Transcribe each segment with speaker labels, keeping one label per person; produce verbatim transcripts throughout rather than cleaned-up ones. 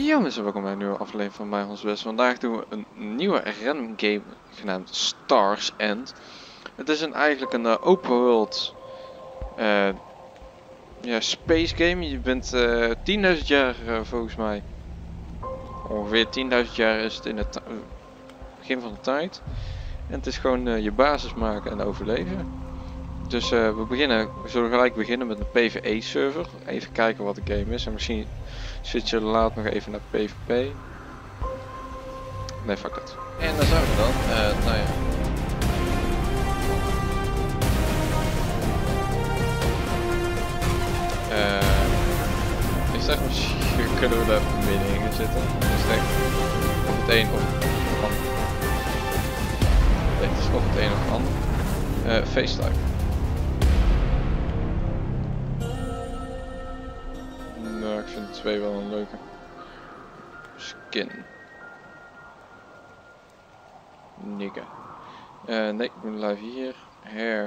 Speaker 1: Ja mensen, welkom bij een nieuwe aflevering van Mij Ons Best. Vandaag doen we een nieuwe random game genaamd Stars End. Het is een, eigenlijk een uh, open world uh, ja, space game. Je bent uh, tienduizend jaar uh, volgens mij. Ongeveer tienduizend jaar is het in het uh, begin van de tijd. En het is gewoon uh, je basis maken en overleven. Dus uh, we beginnen, we zullen gelijk beginnen met een PvE server. Even kijken wat de game is en misschien switch je later nog even naar PvP. Nee, fuck dat. En daar zijn we dan. Uh, nou ja. Uh, ik zeg misschien kunnen we daar middenin gaan zitten. Dus denk of het een of het ander. Nee, het is of het een of het ander. Uh, FaceTime. Nou, ik vind de twee wel een leuke. Skin. Nigga. Uh, nee, ik moet blijven hier. Hair.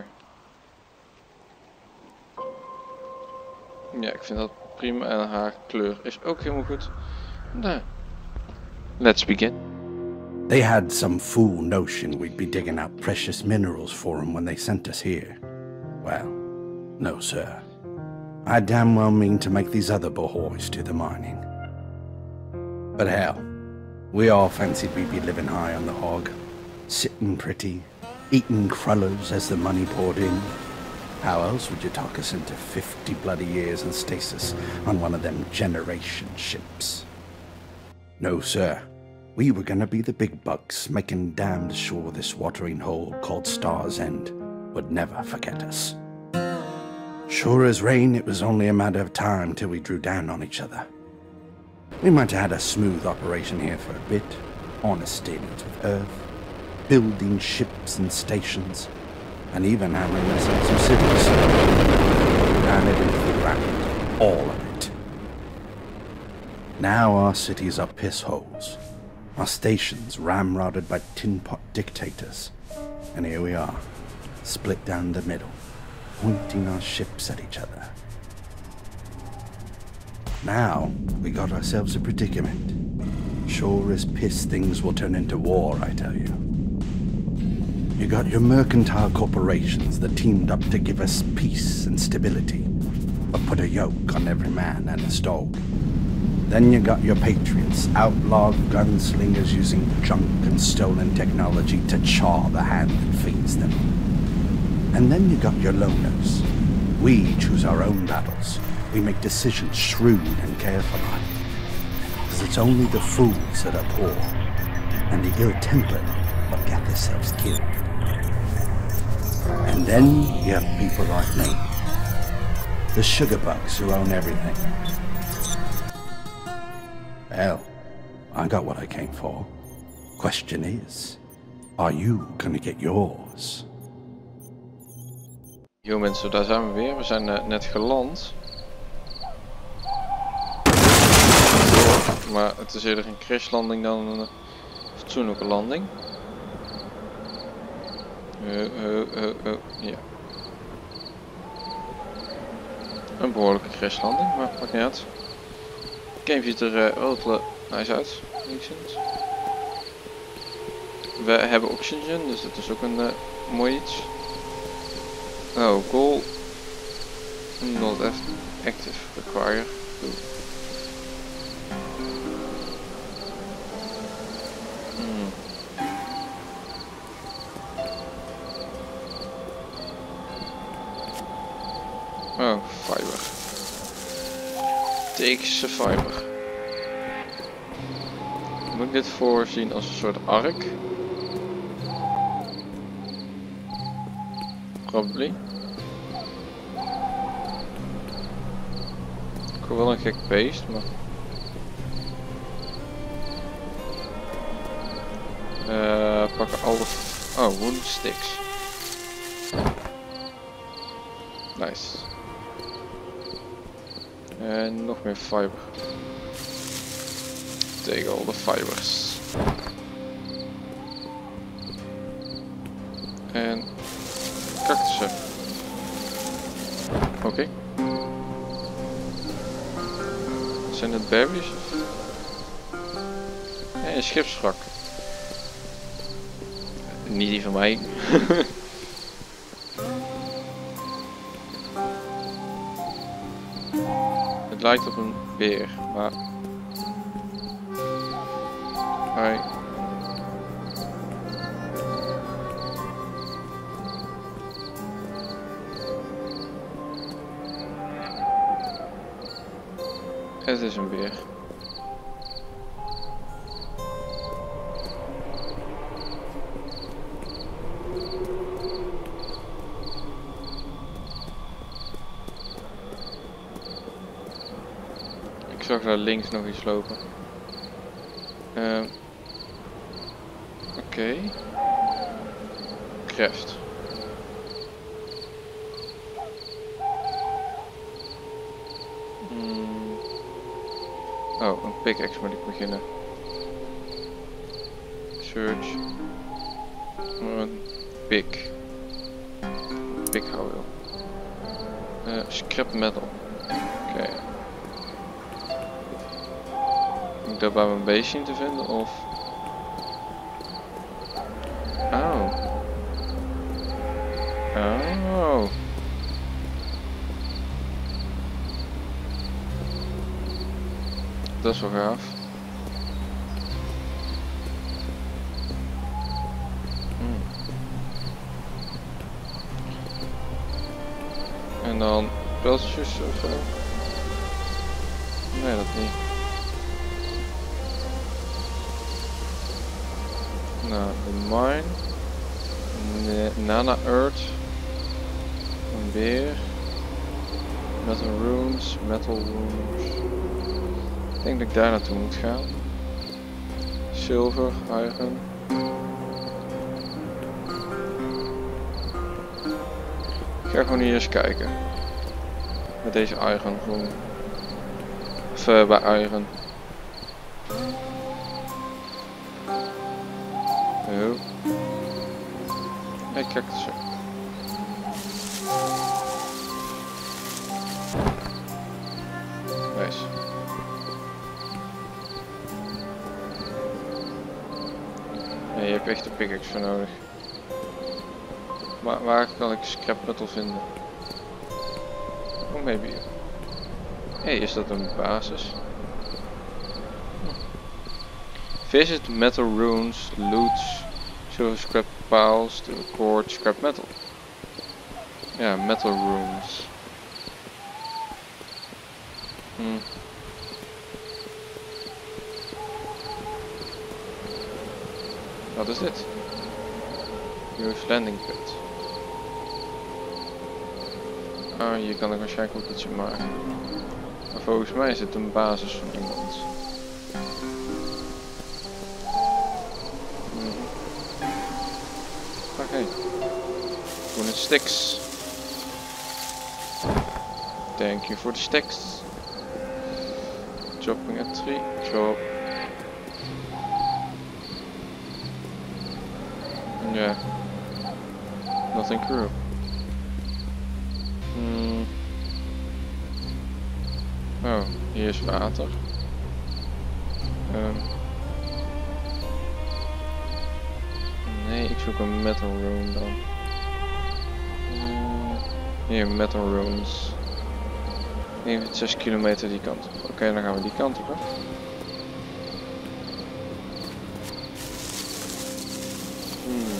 Speaker 1: Ja, ik vind dat prima. En haar kleur is ook helemaal goed. Nou, let's begin.
Speaker 2: They had some fool notion we'd be digging out precious minerals for them when they sent us here. Well, no sir. I damn well mean to make these other boys do the mining. But hell, we all fancied we'd be living high on the hog, sitting pretty, eating crullers as the money poured in. How else would you talk us into fifty bloody years in stasis on one of them generation ships? No sir, we were gonna be the big bucks, making damned sure this watering hole called Stars End would never forget us. Sure as rain, it was only a matter of time till we drew down on each other. We might have had a smooth operation here for a bit, honest dealings with Earth, building ships and stations, and even handling ourselves some cities. And it into the ground, all of it. Now our cities are piss holes, our stations ramrodded by tin pot dictators, and here we are, split down the middle, pointing our ships at each other. Now, we got ourselves a predicament. Sure as piss things will turn into war, I tell you. You got your mercantile corporations that teamed up to give us peace and stability, but put a yoke on every man and his dog. Then you got your patriots, outlawed gunslingers using junk and stolen technology to chaw the hand that feeds them. And then you got your loners. We choose our own battles. We make decisions shrewd and careful. Because it's only the fools that are poor, and the ill-tempered that get themselves killed. And then you have people like me. The sugar bugs who own everything. Well, I got what I came for. Question is, are you gonna get yours?
Speaker 1: Yo mensen, daar zijn we weer. We zijn uh, net geland. Maar het is eerder een crashlanding dan een fatsoenlijke landing. Uh, uh, uh, uh, ja. Een behoorlijke crashlanding, maar maakt niet uit. De game ziet er uh, wel nice uit. We hebben oxygen, dus dat is ook een uh, mooi iets. Oh, goal not active require. Hmm. Oh, fiber. Takes a fiber. Moet ik dit voorzien als een soort ark? Probably. Ik wil wel een gek beest, maar... Uh, pakken alle... Oh, wound sticks. Nice. En nog meer fiber. Tegen al de fibers. En... cactussen. Oké. Okay. Zijn het berries? een schipswrak. Niet die van mij. Het lijkt op een beer, maar... Hoi. Het is een beer. Ik zag daar links nog iets lopen. Uh, Oké. Okay. Creft. Hmm. Oh, een pickaxe moet ik beginnen. Search. Een pick. Pick houweel. Uh, scrap metal. Oké. Okay. Moet ik dat bij mijn beest zien te vinden of... Oh. Oh. Dat is wel gaaf. Hmm. En dan pulsjes of zo? Nee, dat niet. Nou, de mine. Ne Nana Earth. Een beer. Metal runes, metal runes. Ik denk dat ik daar naartoe moet gaan. Silver, iron. Ik ga gewoon hier eens kijken. Met deze iron gewoon. Of uh, bij iron. Oh. Hey, kijk het zo. Nice. Nee, je hebt echt een pickaxe voor nodig. Maar waar kan ik scrap metal vinden? Oh, maybe. Hey, is dat een basis? Visit metal runes, loots, silver scrap piles, to record scrap metal. Ja, metal runes. Hmm. Wat is dit? Use landing pit. Ah, hier kan ik waarschijnlijk ook iets in maken. Maar volgens mij is het een basis van iemand. Hmm. Oké. Okay. Voor het sticks. Thank you for the sticks. Chopping a tree. Chop. Yeah. Nothing crew. Hmm. Oh, hier is water. Um. Nee, ik zoek een metal rune dan. Uh, hier, metal runes. Even zes kilometer die kant op. Oké, okay, dan gaan we die kant op. Hè. Hmm.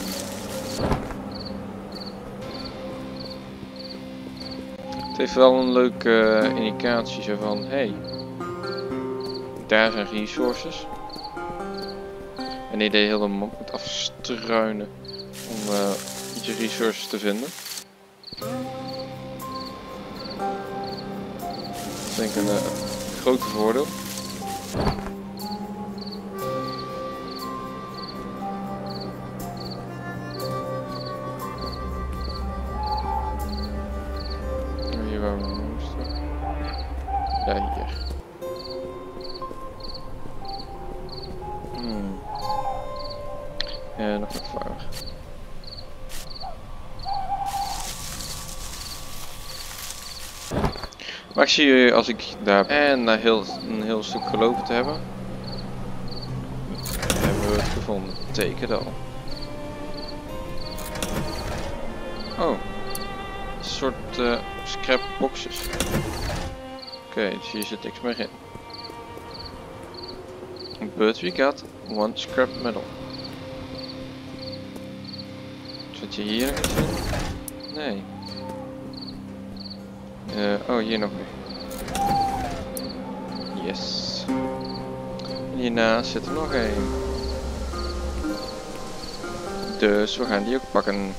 Speaker 1: Het heeft wel een leuke uh, indicatie zo van, hey, daar zijn resources. En die deed helemaal moet afstruinen om uh, iets resources te vinden. Dat is denk ik een uh, groot voordeel. Hier waar we moesten. Ja, hier. Hmm. En nog wat vaar. Maar ik zie jullie als ik daar ben en na heel, een heel stuk gelopen te hebben. gevonden. Teken al. Oh. Een soort uh, scrap boxes. Oké, okay, dus hier zit niks meer in. But we got one scrap metal. Zit je hier nog iets in? Nee. Uh, oh, hier nog meer. Yes. Hiernaast zit er nog één. Dus we gaan die ook pakken.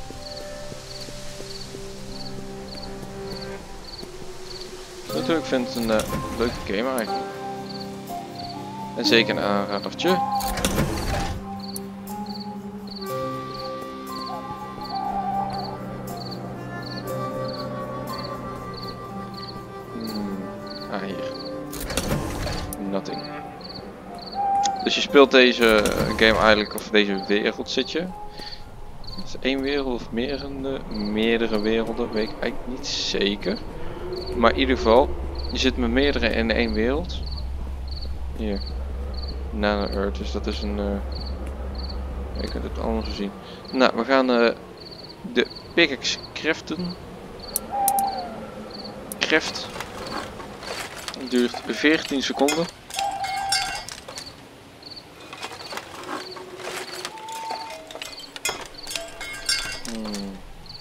Speaker 1: Natuurlijk vind ik het een uh, leuke game eigenlijk. En zeker een aanradertje. Hmm. Ah, hier. Nothing. Dus je speelt deze game eigenlijk, of deze wereld zit je. Het is één wereld of meerdere, meerdere werelden, weet ik eigenlijk niet zeker. Maar in ieder geval, je zit met meerdere in één wereld. Hier. Nano Earth, dus dat is een... Uh... Ik heb het allemaal gezien. Nou, we gaan uh, de pickaxe craften. Craft. Het duurt veertien seconden. Hmm.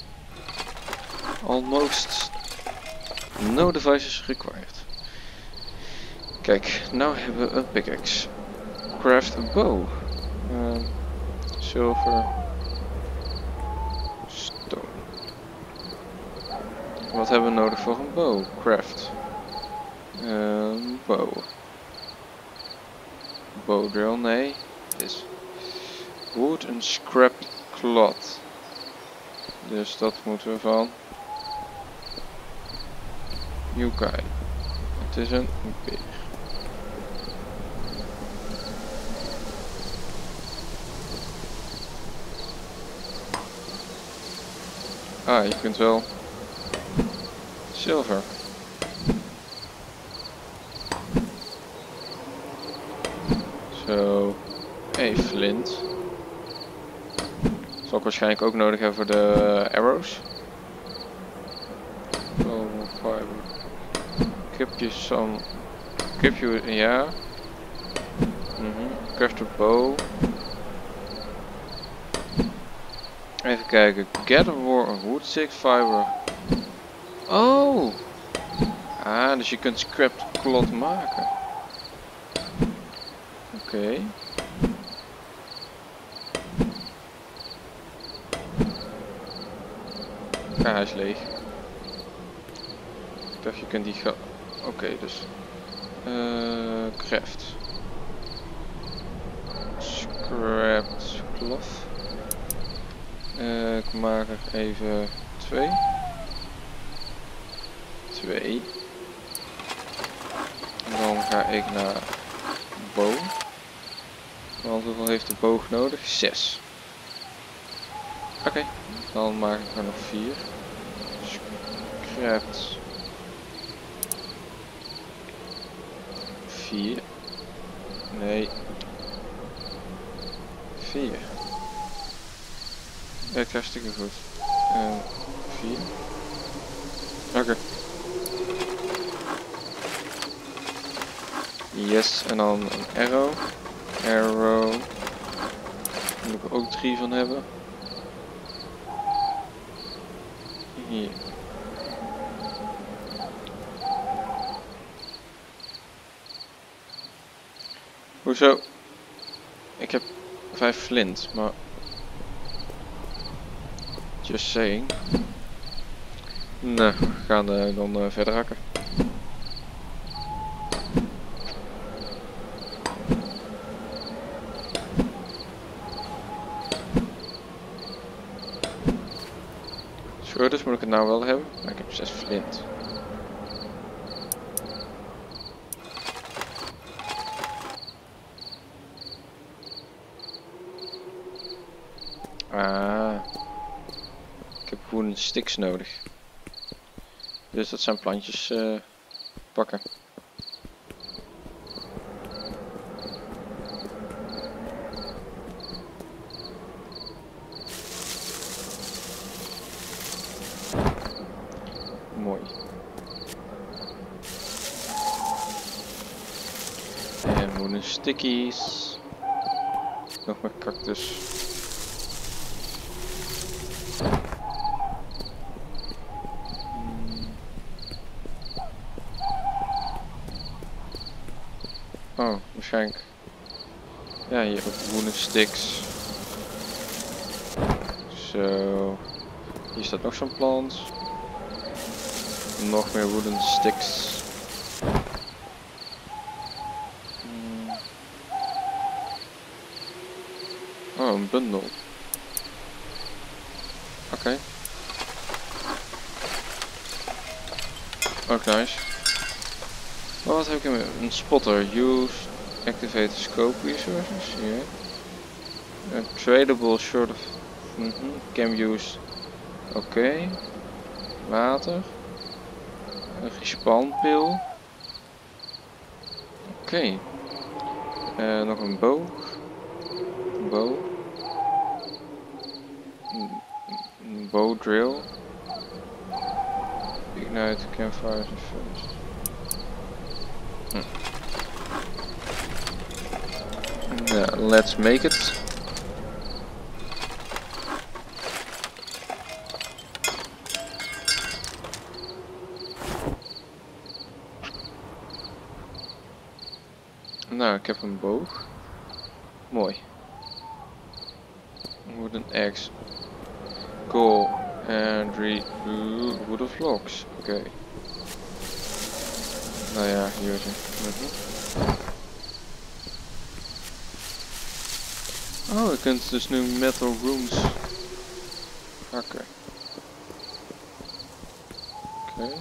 Speaker 1: Almost no devices required. Kijk, nou hebben we een pickaxe. Craft a bow. Uh, silver. Stone. Wat hebben we nodig voor een bow? Craft. Um, bow. Bow drill, nee. Dit. Wood en scrap cloth. Dus dat moeten we van Yukai. Het is een beer. Ah, je kunt wel zilver. Zo. Hey, flint. Zal ik waarschijnlijk ook nodig hebben voor de arrows. Oh, fiber. Equip you some. Equip you, ja. Mhm. Craft a bow. Even kijken. Gather more wood stick fiber. Oh! Ah, dus je kunt scrap cloth maken. Oké. Okay. Ah, hij is leeg. Ik dacht je kunt die ga... Oké, okay, dus... Uh, craft. Scrapped cloth. Uh, ik maak er even twee. Twee. En dan ga ik naar bow. Want hoeveel heeft de boog nodig? Zes. Oké, okay. Dan maak ik er nog vier. Scrapped. Vier. Nee. Vier. Ja, ik ga hartstikke goed. Uh, vier. Oké. Okay. Yes, en dan een arrow. Arrow. Daar moet ik er ook drie van hebben. Hier. Hoezo? Ik heb vijf flint, maar... Just saying. Nou, we gaan uh, dan uh, verder hakken. Zo, dus moet ik het nou wel hebben. Maar ik heb zes flint. Ah. Ik heb wooden sticks nodig. Dus dat zijn plantjes uh, pakken. Mooi. En wooden stickies. Nog meer cactus. Oh, waarschijnlijk. Ja, hier ook wooden sticks. Zo. Hier staat nog zo'n plant. Nog meer wooden sticks. Hmm. Oh, een bundel. Oké. Okay. Ook nice. Maar wat heb ik in een spotter? Use, activate scope resources. Hier. Yeah. A tradable short of. Mm-hmm. Can use. Oké. Okay. Water. Een respawnpil. Oké. Okay. Uh, nog een boog. Een bow. Een, een bow drill. Ignite campfires first. Hm. Yeah, let's make it. Nou, ik heb een boog. Mooi. Wooden axe. Coal and three wooden logs. Oké. Okay. Nou ja, hier is het. Oh, je kunt dus nu metal rooms hakken. Oké. Okay.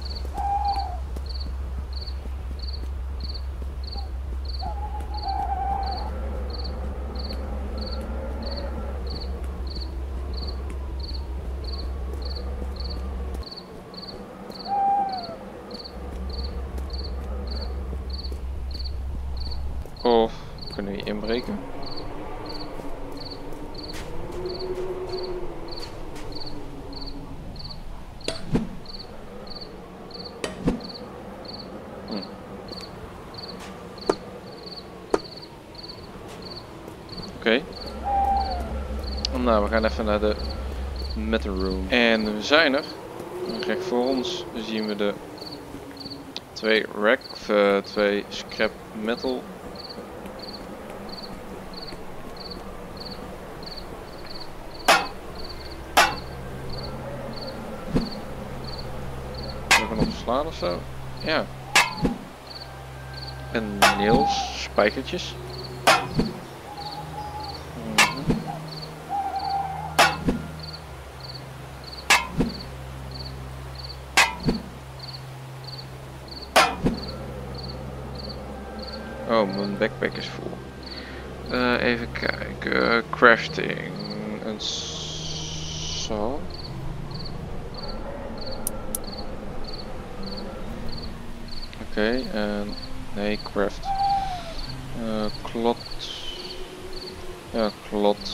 Speaker 1: Of kunnen we inbreken? Hm. Oké. Okay. Nou, we gaan even naar de metal room. En we zijn er. Recht voor ons zien we de twee rack, of, uh, twee scrap metal. Slaan of zo? Ja. En nails, spijkertjes. Mm-hmm. Oh, mijn backpack is vol. Uh, even kijken. Uh, crafting. Een saw. Oké, okay, en nee, craft. Uh, klot. Ja, klot.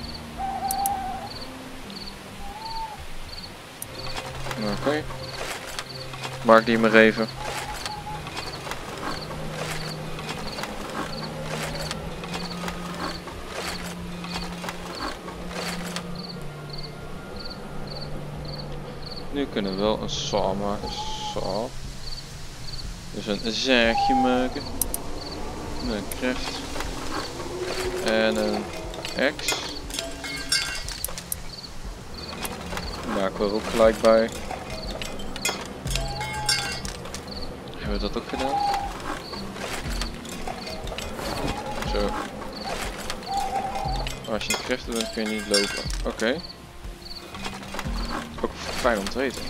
Speaker 1: Oké. Okay. Maak die maar even. Nu kunnen we wel een saw maken. Saw. Dus een zaagje maken. Een craft. En een axe. Daar maken we er ook gelijk bij. Hebben we dat ook gedaan? Zo. Als je een crafter bent kun je niet lopen. Oké. Okay. Ook fijn om te weten.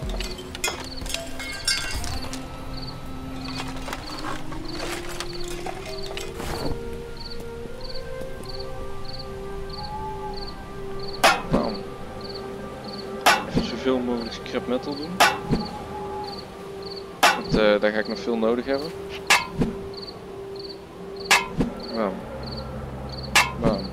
Speaker 1: Zoveel mogelijk scrap metal doen. Want, uh, daar ga ik nog veel nodig hebben. Bam. Bam.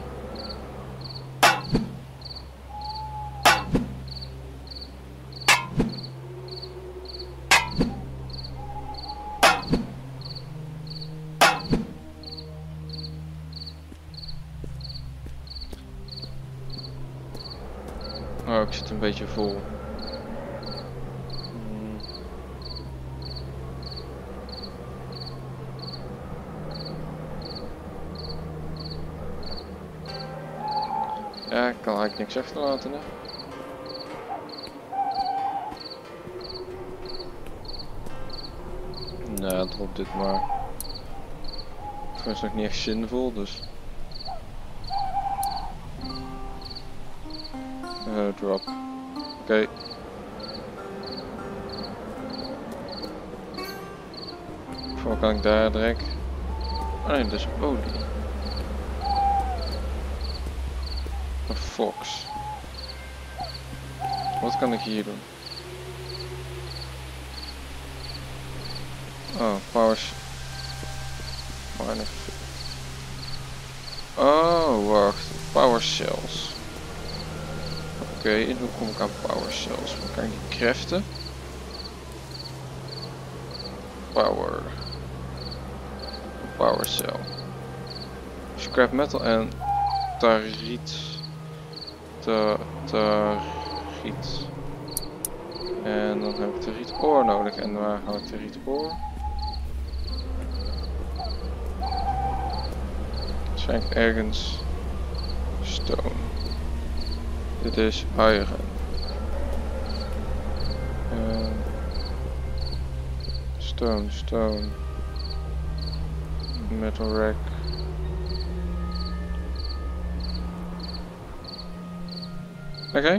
Speaker 1: Oh, ik zit een beetje vol. Hmm. Ja, ik kan eigenlijk niks achterlaten, hè. Nou, drop dit maar. Het is nog niet echt zinvol, dus. Uh, drop. Oké. Okay. Voor kan ik daar direct. Oh nee, dat is olie. Een fox. Wat kan ik hier doen? Oh, powers. Oh, wacht. Power cells. Oké, okay, en hoe kom ik aan power cells? Hoe kan ik die craften? Power. Power cell. Scrap metal en tariet. Ta tariet. En dan heb ik tariet oor nodig. En waar haal ik tariet oor? Waarschijnlijk ergens stone. Dit is iron. Uh, stone, stone. Metal rack. Oké. Okay.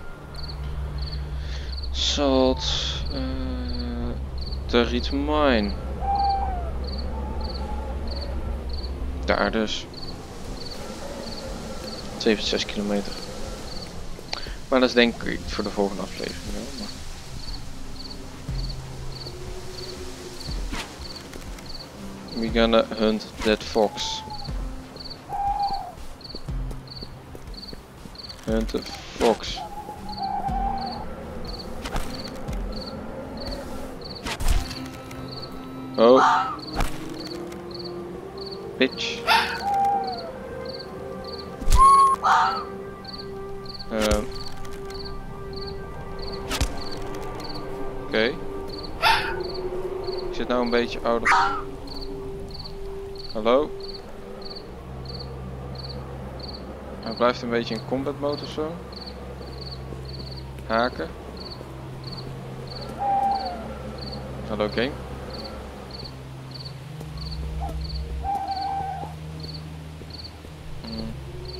Speaker 1: Salt. Uh, Tariet mine. Daar dus. zevenenzestig kilometer. Maar dat is denk ik voor de volgende aflevering. Ja, maar... We gonna hunt that fox. Hunt the fox. Oh. Bitch. Um. Oké. Okay. Ik zit nou een beetje ouder. Hallo? Hij blijft een beetje in combat mode of zo. Haken. Hallo game. Hmm.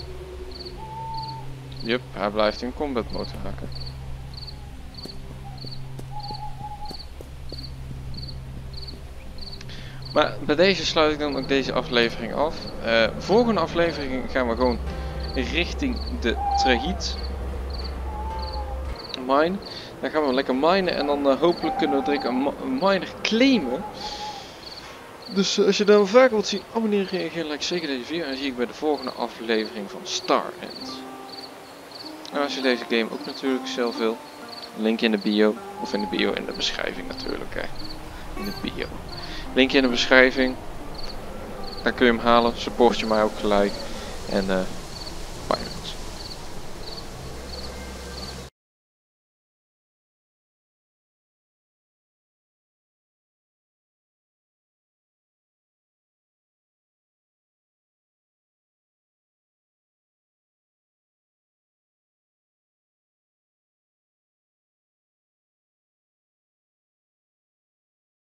Speaker 1: Yup, hij blijft in combat mode haken. Maar bij deze sluit ik dan ook deze aflevering af. Uh, volgende aflevering gaan we gewoon richting de Trahit mine. Dan gaan we lekker minen en dan uh, hopelijk kunnen we direct een, een miner claimen. Dus uh, als je daar wel vaker wilt zien, abonneer, reageer, like zeker deze video. En dan zie ik bij de volgende aflevering van Star End. En als je deze game ook natuurlijk zelf wil, link in de bio. Of in de bio in de beschrijving natuurlijk. Hè. In de bio. Linkje in de beschrijving. Daar kun je hem halen. Support je mij ook gelijk. En uh, bye.